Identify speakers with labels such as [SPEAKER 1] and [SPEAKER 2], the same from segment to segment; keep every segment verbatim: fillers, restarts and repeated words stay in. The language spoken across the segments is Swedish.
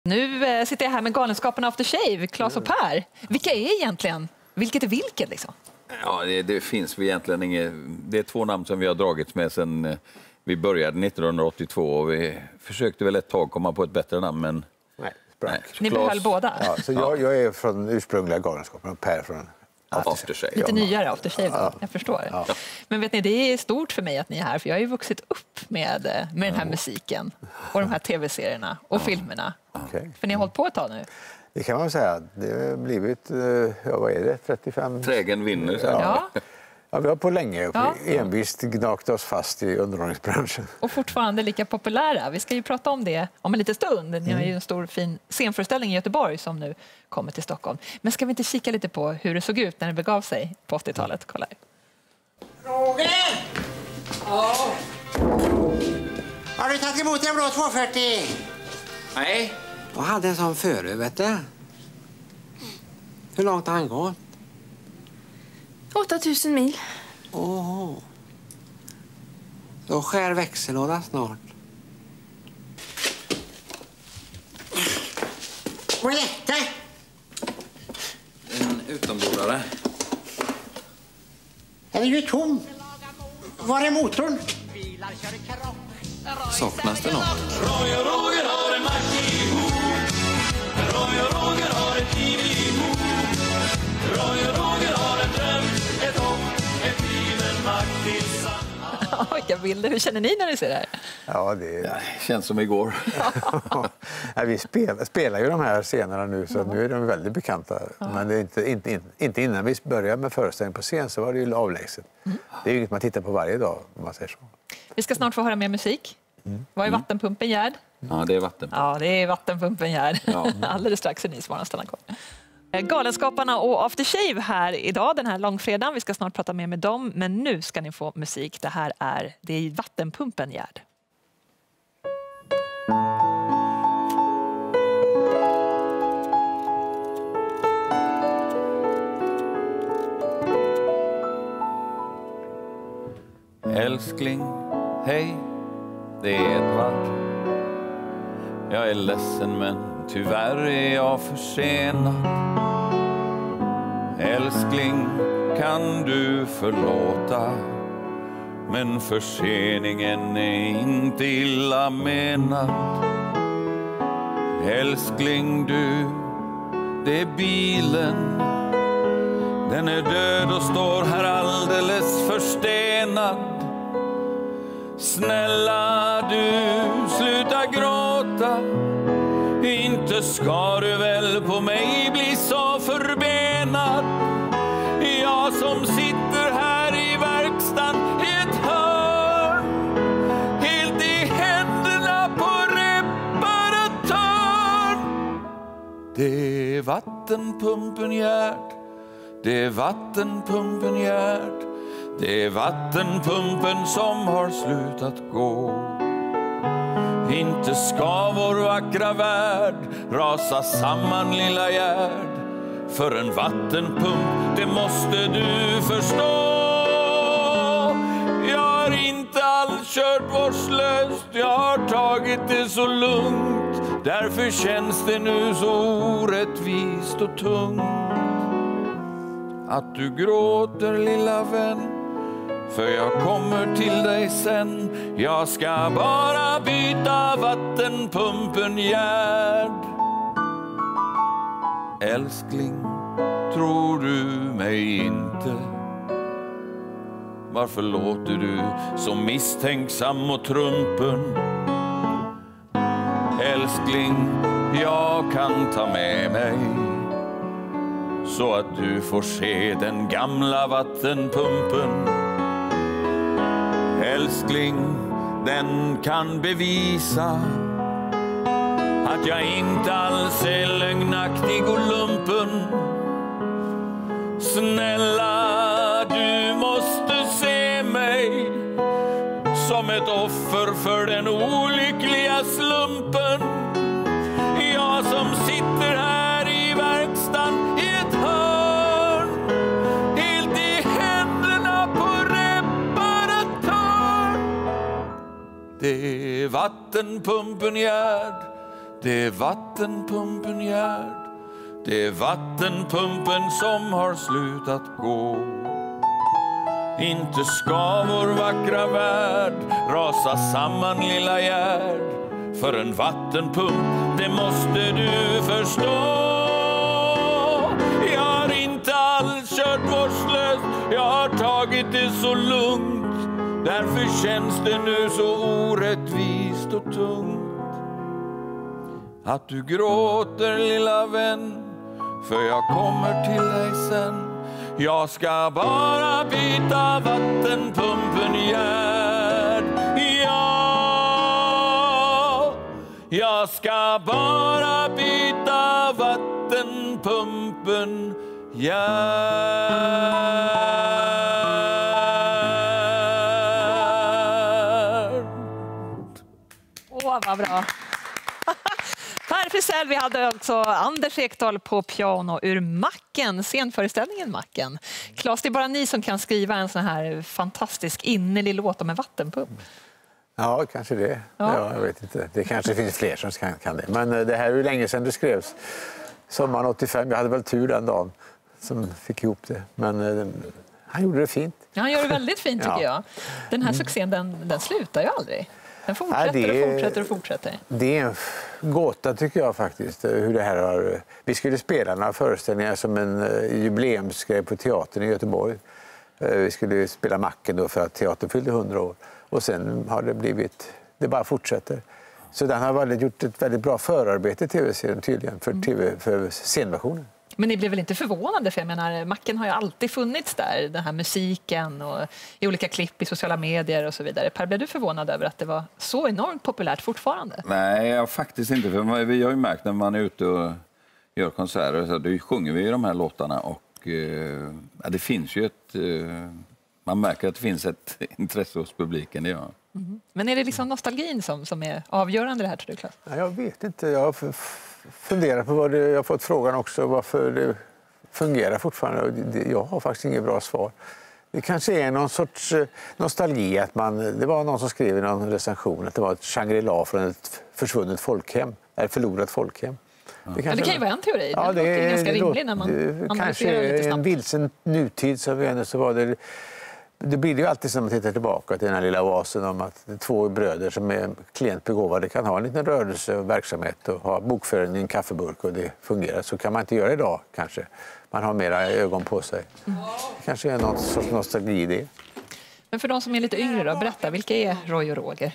[SPEAKER 1] Nu eh, sitter jag här med Galenskaparna After Shave, Claes och Per. Vilka är egentligen? Vilket är vilket liksom?
[SPEAKER 2] Ja, det, det finns vi egentligen inget. Det är två namn som vi har dragits med sedan eh, vi började nittonhundraåttiotvå. Och vi försökte väl ett tag komma på ett bättre namn, men
[SPEAKER 3] nej.
[SPEAKER 2] nej.
[SPEAKER 1] Ni
[SPEAKER 2] Claes,
[SPEAKER 1] behöll båda?
[SPEAKER 3] Ja, så jag, jag är från ursprungliga Galenskaparna och Per från
[SPEAKER 2] After, After Shave.
[SPEAKER 1] Lite nyare After Shave,
[SPEAKER 3] ja.
[SPEAKER 1] jag förstår.
[SPEAKER 3] Ja.
[SPEAKER 1] Men vet ni, det är stort för mig att ni är här, för jag har ju vuxit upp med, med den här musiken och de här tv-serierna och ja. filmerna.
[SPEAKER 3] Okay.
[SPEAKER 1] För ni har hållit på ett tag nu.
[SPEAKER 3] Det kan man säga. Det har blivit, ja, vad är det, trettiofem?
[SPEAKER 2] Trägen vinner. Så.
[SPEAKER 1] Ja.
[SPEAKER 3] Ja, vi har på länge och
[SPEAKER 1] ja.
[SPEAKER 3] envist gnagt oss fast i underhållningsbranschen.
[SPEAKER 1] Och fortfarande lika populära. Vi ska ju prata om det om en liten stund. Ni har ju en stor fin scenföreställning i Göteborg som nu kommer till Stockholm. Men ska vi inte kika lite på hur det såg ut när det begav sig på åttiotalet? Kolla här.
[SPEAKER 4] Roger! Ja? Har du tagit emot en blå tvåhundrafyrtio?
[SPEAKER 5] Nej.
[SPEAKER 4] Jag hade en sån före, vet du. Hur långt har han gått?
[SPEAKER 6] åtta tusen mil.
[SPEAKER 4] Åh. Oh. Då skär växellåda snart. Vad är detta?
[SPEAKER 5] En utombordare.
[SPEAKER 4] Den är ju tom. Var är motorn?
[SPEAKER 5] Saknas det något?
[SPEAKER 7] Roy och Roger har en mack ihop. Roy och Roger har ett liv ihop. Roy och Roger har en dröm, ett hopp, ett liv, en mack tillsammans.
[SPEAKER 1] Vilka bilder. Hur känner ni när ni ser det här?
[SPEAKER 3] Ja, det
[SPEAKER 2] Ja, känns som igår.
[SPEAKER 3] ja, vi spelar, spelar ju de här scenerna nu, så nu är de väldigt bekanta. Ja. Men det är inte, inte, inte innan vi började med föreställningen på scen så var det ju avlägset. Mm. Det är ju inget man tittar på varje dag, om man säger så.
[SPEAKER 1] Vi ska snart få höra mer musik. Mm. Vad är vattenpumpen, Gerd?
[SPEAKER 2] Ja, det är vattenpumpen.
[SPEAKER 1] Ja, det är vattenpumpen, Gerd. Ja. Alldeles strax är ni svarar stanna kvar. Galenskaparna och After Shave här idag, den här långfredagen. Vi ska snart prata mer med dem, men nu ska ni få musik. Det här är, det är vattenpumpen, Gerd.
[SPEAKER 2] Älskling, hej, det är Edvard. Jag är ledsen men tyvärr är jag försenad. Älskling, kan du förlåta? Men förseningen är inte illa menad. Älskling du, det är bilen. Den är död och står här alldeles förstenad. Snälla du, sluta gråta. Inte ska du väl på mig bli så förbenad. Jag som sitter här i verkstan i ett hörn, helt i händerna på reparatörn. Det är vattenpumpen, Gerd. Det är vattenpumpen, Gerd. Det är vattenpumpen som har slutat gå. Inte ska vår vackra värld rasa samman, lilla Gerd. För en vattenpump, det måste du förstå. Jag har inte alls kört vårdslöst, jag har tagit det så lugnt. Därför känns det nu så orättvist och tungt. Att du gråter, lilla vän, för jag kommer till dig sen. Jag ska bara byta vattenpumpen, Gerd. Älskling, tror du mig inte? Varför låter du så misstänksam och trumpen? Älskling, jag kan ta med mig så att du får se den gamla vattenpumpen. Älskling, den kan bevisa att jag inte alls är lögnaktig och lumpen. Snälla, du måste se mig som ett offer för den olyckliga slumpen. Jag som sitter här i verkstan i ett hörn, helt i händerna på reparatörn. Det är vattenpumpen, Gerd. Det är vattenpumpen Gerd, det är vattenpumpen som har slutat gå. Inte ska vår vackra värld rasa samman lilla Gerd. För en vattenpump, det måste du förstå. Jag har inte alls kört vårdslöst, jag har tagit det så lugnt. Därför känns det nu så orättvist och tungt. Att du gråter lilla vän, för jag kommer till dig sen. Jag ska bara byta vattenpumpen Gerd. Ja, jag ska bara byta vattenpumpen Gerd.
[SPEAKER 1] Åh, vad bra. Per Frisell, vi hade också Anders Ekdahl på piano ur Macken, scenföreställningen Macken. Claes, det är bara ni som kan skriva en sån här fantastisk innerlig låt om en vattenpump.
[SPEAKER 3] Ja, kanske det.
[SPEAKER 1] Ja.
[SPEAKER 3] Ja, jag vet inte. Det kanske finns fler som kan, kan det. Men det här är ju länge sedan det skrevs. Sommaren åttiofem, jag hade väl tur den dagen som fick ihop det. Men eh, han gjorde det fint.
[SPEAKER 1] Ja, han gör det väldigt fint tycker
[SPEAKER 3] Ja.
[SPEAKER 1] jag. Den här succén, den, den slutar ju aldrig. Den fortsätter
[SPEAKER 3] Nej, det är-
[SPEAKER 1] och fortsätter och fortsätter.
[SPEAKER 3] Det är en gåta tycker jag faktiskt. Hur det här har... Vi skulle spela några föreställningar som en eh, jubileumsgrej på teatern i Göteborg. Eh, Vi skulle spela Macken då för att teatern fyllde hundra år. Och sen har det blivit... Det bara fortsätter. Så den har väldigt, gjort ett väldigt bra förarbete i tv-serien tydligen för, T V, för scenversionen.
[SPEAKER 1] Men ni blev väl inte förvånade? För jag menar, Macken har ju alltid funnits där. Den här musiken och i olika klipp i sociala medier och så vidare. Per, blev du förvånad över att det var så enormt populärt fortfarande?
[SPEAKER 5] Nej, jag faktiskt inte. För vi har ju märkt när man är ute och gör konserter så då sjunger vi ju de här låtarna och eh, ja, det finns ju ett... Eh, man märker att det finns ett intresse hos publiken, det gör.
[SPEAKER 1] Mm. Men är det liksom nostalgin som, som är avgörande det här, tror du, Claes?
[SPEAKER 3] Ja, jag vet inte. Jag har f- funderat på vad det... Jag har fått frågan också varför det fungerar fortfarande. Och det- Jag har faktiskt inget bra svar. Det kanske är någon sorts eh, nostalgi. Att man, det var någon som skrev i någon recension att det var ett Shangri-La från ett försvunnet folkhem. Eller förlorat folkhem.
[SPEAKER 1] Ja, det kan ju vara en teori.
[SPEAKER 3] Ja,
[SPEAKER 1] Den
[SPEAKER 3] det
[SPEAKER 1] låter
[SPEAKER 3] är
[SPEAKER 1] ganska
[SPEAKER 3] det
[SPEAKER 1] rimlig när man
[SPEAKER 3] låter-
[SPEAKER 1] analyserar
[SPEAKER 3] kanske
[SPEAKER 1] lite
[SPEAKER 3] en
[SPEAKER 1] snabbt.
[SPEAKER 3] vilsen nutid som vi ändå så var det. Det blir det ju alltid som man tittar tillbaka till den här lilla oasen om att två bröder som är klent begåvade kan ha en liten rörelse och verksamhet och ha bokföring i en kaffeburk och det fungerar. Så kan man inte göra idag kanske. Man har mera ögon på sig. Det kanske är någon sorts nostalgi i det.
[SPEAKER 1] Men för de som är lite yngre då, berätta, vilka är Roy och Roger?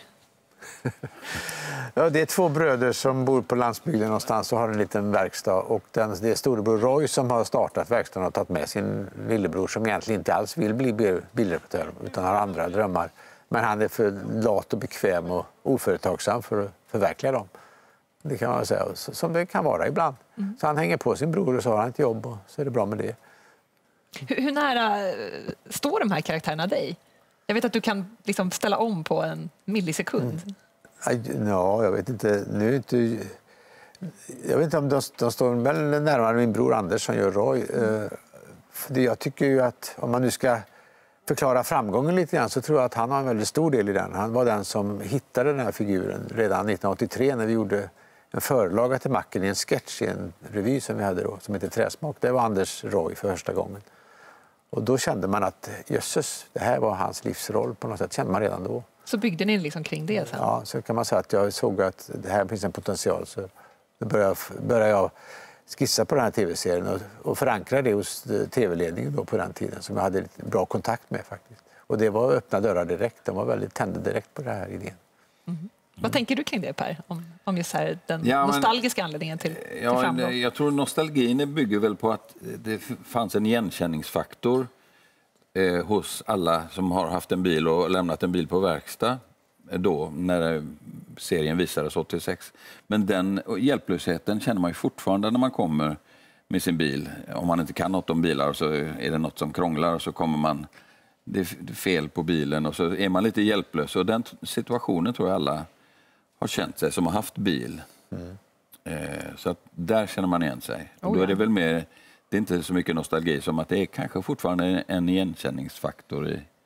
[SPEAKER 3] Ja, det är två bröder som bor på landsbygden någonstans och har en liten verkstad. Och den, det är storebror Roy som har startat verkstaden och tagit med sin lillebror som egentligen inte alls vill bli bil- bilreparatör utan har andra drömmar. Men han är för lat och bekväm och oföretagsam för att förverkliga dem. Det kan man säga, som det kan vara ibland. Mm. Så han hänger på sin bror och så har han ett jobb och så är det bra med det.
[SPEAKER 1] Hur, hur nära står de här karaktärerna dig? Jag vet att du kan liksom ställa om på en millisekund.
[SPEAKER 3] Mm. Ja, jag vet inte. Nu är inte... Jag vet inte om de, de står väl närmare min bror Anders som gör Roy. Mm. För jag tycker ju att om man nu ska förklara framgången lite grann så tror jag att han har en väldigt stor del i den. Han var den som hittade den här figuren redan nittonhundraåttiotre när vi gjorde en förlaga till Macken i en sketch i en revy som vi hade då som heter Träsmak. Det var Anders Roy för första gången. Och då kände man att jösses, det här var hans livsroll på något sätt, kände man redan då.
[SPEAKER 1] Så byggde ni liksom kring det sen?
[SPEAKER 3] Ja, så kan man säga att jag såg att det här finns en potential. Så då började jag, började jag skissa på den här tv-serien och, och förankra det hos tv-ledningen då på den tiden som jag hade lite bra kontakt med faktiskt. Och det var öppna dörrar direkt. De var väldigt tända direkt på den här idén.
[SPEAKER 1] Mm. Vad tänker du kring det, Per? Om, om just här, den
[SPEAKER 5] Ja, men,
[SPEAKER 1] nostalgiska anledningen till, till
[SPEAKER 5] ja,
[SPEAKER 1] framgång?
[SPEAKER 5] jag tror nostalgin bygger väl på att det fanns en igenkänningsfaktor eh, hos alla som har haft en bil och lämnat en bil på verkstad då när serien visades åttiosex. Men den hjälplösheten känner man ju fortfarande när man kommer med sin bil. Om man inte kan något om bilar så är det något som krånglar och så kommer man, det är fel på bilen och så är man lite hjälplös. Och den situationen tror jag alla har känt sig som har haft bil. Mm. Eh, så att där känner man igen sig.
[SPEAKER 1] Oh,
[SPEAKER 5] och då är det
[SPEAKER 1] ja.
[SPEAKER 5] väl mer, det är inte så mycket nostalgi som att det är kanske fortfarande en igenkänningsfaktor i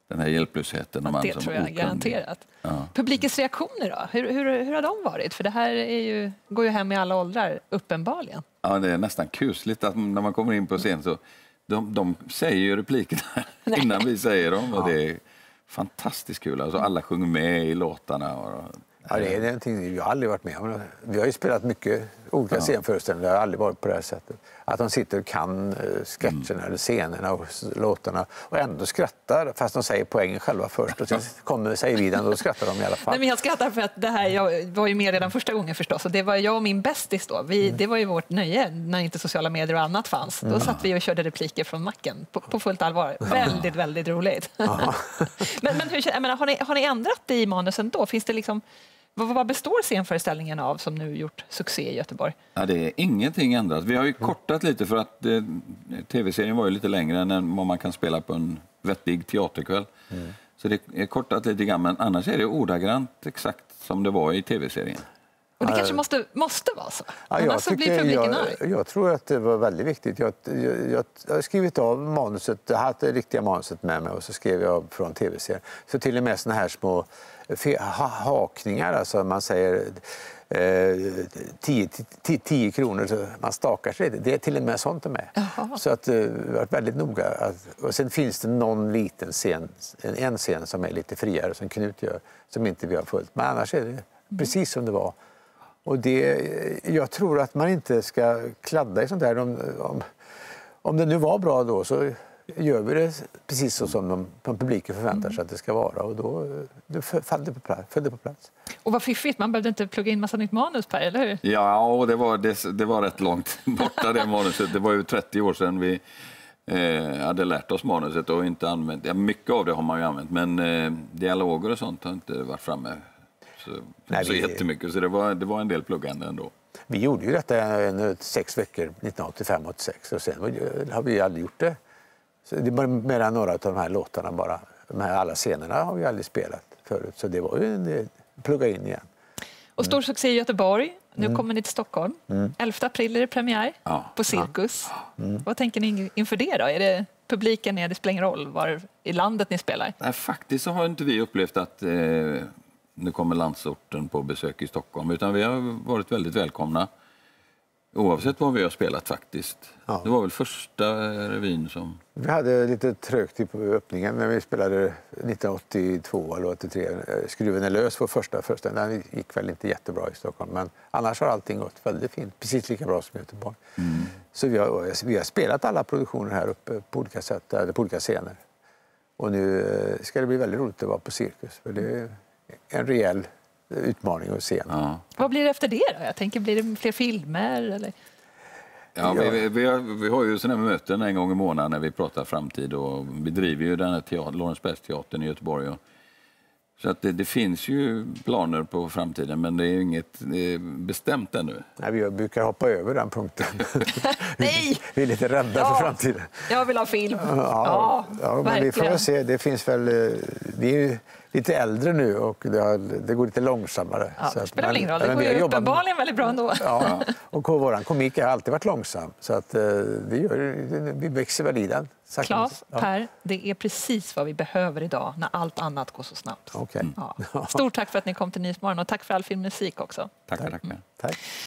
[SPEAKER 5] den här hjälplösheten.
[SPEAKER 1] Det
[SPEAKER 5] som
[SPEAKER 1] tror jag
[SPEAKER 5] okunnig.
[SPEAKER 1] garanterat.
[SPEAKER 5] Ja.
[SPEAKER 1] Publikens reaktioner då? Hur, hur, hur har de varit? För det här är ju, går ju hem i alla åldrar, uppenbarligen.
[SPEAKER 5] Ja, det är nästan kusligt att när man kommer in på scen så de, de säger ju replikerna innan vi säger dem. Och det är fantastiskt kul. Alltså, alla sjunger med i låtarna. Och,
[SPEAKER 3] ja, det är någonting vi har aldrig varit med om. Vi har ju spelat mycket olika
[SPEAKER 5] Ja.
[SPEAKER 3] scenföreställningar. Det har aldrig varit på det här sättet. Att de sitter och kan uh, sketcherna mm. eller scenerna och låtarna och ändå skrattar fast de säger poängen själva först. Och sen kommer säger vi den och då skrattar de i alla fall.
[SPEAKER 1] Nej, men jag skrattar för att det här, jag var ju med redan första gången förstås. Och det var jag och min bästis då. Vi, mm. Det var ju vårt nöje när inte sociala medier och annat fanns. Då mm. satt vi och körde repliker från macken på, på fullt allvar. Väldigt, väldigt roligt. men men hur, jag menar, har, ni, har ni ändrat det i manusen då? Finns det liksom... Vad, vad består scenföreställningen av som nu gjort succé i Göteborg?
[SPEAKER 5] Ja, det är ingenting ändrat. Vi har ju kortat lite för att eh, tv-serien var ju lite längre än vad man kan spela på en vettig teaterkväll. Mm. Så det är kortat lite grann, men annars är det ordagrant exakt som det var i tv-serien.
[SPEAKER 1] Och det kanske måste, måste vara så?
[SPEAKER 3] Ja, jag, så blir publiken jag, jag tror att det var väldigt viktigt. Jag, jag, jag har skrivit av manuset, jag hade det riktiga manuset med mig och så skrev jag av från tv-serien. Så till och med såna här små hakningar, alltså man säger eh, tio kronor, så man stakar sig. Det är till och med sånt med. Jaha. Så att det har varit väldigt noga. Att, och sen finns det någon liten scen, en, en scen som är lite friare som Knut gör, som inte vi har följt. Men annars är det precis som det var. Och det, jag tror att man inte ska kladda i sånt där. Om, om, om det nu var bra då så gör vi det precis så som de, de publiken förväntar sig att det ska vara. Och då, då föll det på plats, föll det på plats.
[SPEAKER 1] Och vad fiffigt, man behövde inte plugga in massa nytt manus, Per, eller hur?
[SPEAKER 5] Ja, och det var, det, det var rätt långt borta det manuset. Det var ju trettio år sedan vi eh, hade lärt oss manuset och inte använt. Ja, mycket av det har man ju använt, men eh, dialoger och sånt har inte varit framme så, Nej, så vi... jättemycket. Så det var, det var en del pluggande ändå.
[SPEAKER 3] Vi gjorde ju detta en, sex veckor nittonhundraåttiofem åttiosex och sen har vi aldrig gjort det. Så det var mer än några av de här låtarna bara. De här alla scenerna har vi aldrig spelat förut. Så det var ju en plugga in igen.
[SPEAKER 1] Och stor succé i Göteborg. Nu mm. kommer ni till Stockholm.
[SPEAKER 3] Mm.
[SPEAKER 1] elfte april är det premiär
[SPEAKER 5] ja.
[SPEAKER 1] på Cirkus.
[SPEAKER 5] Ja.
[SPEAKER 3] Mm.
[SPEAKER 1] Vad tänker ni inför det då? Är det publiken? Är det spelar ingen roll var i landet ni spelar?
[SPEAKER 5] Nej, faktiskt så har inte vi upplevt att eh, nu kommer landsorten på besök i Stockholm. Utan vi har varit väldigt välkomna. Oavsett vad vi har spelat faktiskt. Ja. Det var väl första revyn som...
[SPEAKER 3] Vi hade lite trögt i öppningen när vi spelade nittonhundraåttiotvå eller åttiotre. Skruven är lös för första föreställningen. Den gick väl inte jättebra i Stockholm. Men annars har allting gått väldigt fint. Precis lika bra som i Göteborg.
[SPEAKER 5] Mm.
[SPEAKER 3] Så vi har, vi har spelat alla produktioner här uppe på olika sätt, eller på olika scener. Och nu ska det bli väldigt roligt att vara på Cirkus. För det är en rejäl utmaning att se.
[SPEAKER 5] Ja.
[SPEAKER 1] Vad blir det efter det då? Jag tänker, blir det fler filmer? Eller?
[SPEAKER 5] Ja, vi, vi, vi, har, vi har ju sådana möten en gång i månaden när vi pratar framtid och vi driver ju den här teater, Lorensbergsteatern i Göteborg. Och, så att det, det finns ju planer på framtiden men det är inget det är bestämt ännu.
[SPEAKER 3] Nej, vi brukar hoppa över den punkten.
[SPEAKER 1] Nej!
[SPEAKER 3] Vi är lite rädda
[SPEAKER 1] ja,
[SPEAKER 3] för framtiden.
[SPEAKER 1] Jag vill ha film.
[SPEAKER 3] Ja,
[SPEAKER 1] ja,
[SPEAKER 3] ja men vi får se. Det finns väl... Vi är ju lite äldre nu och det, har, det går lite långsammare.
[SPEAKER 1] Ja,
[SPEAKER 3] så
[SPEAKER 1] det
[SPEAKER 3] att,
[SPEAKER 1] spelar väl ingen roll. Det går ju uppenbarligen väldigt bra ändå.
[SPEAKER 3] Ja, och vår komik har alltid varit långsam. Så att det gör, vi växer väl i den.
[SPEAKER 1] Claes, ja. Per, det är precis vad vi behöver idag när allt annat går så snabbt.
[SPEAKER 3] Okay.
[SPEAKER 1] Ja. Stort tack för att ni kom till Nyhetsmorgon och tack för all filmmusik också.
[SPEAKER 5] Tack, tack.
[SPEAKER 3] tack. tack.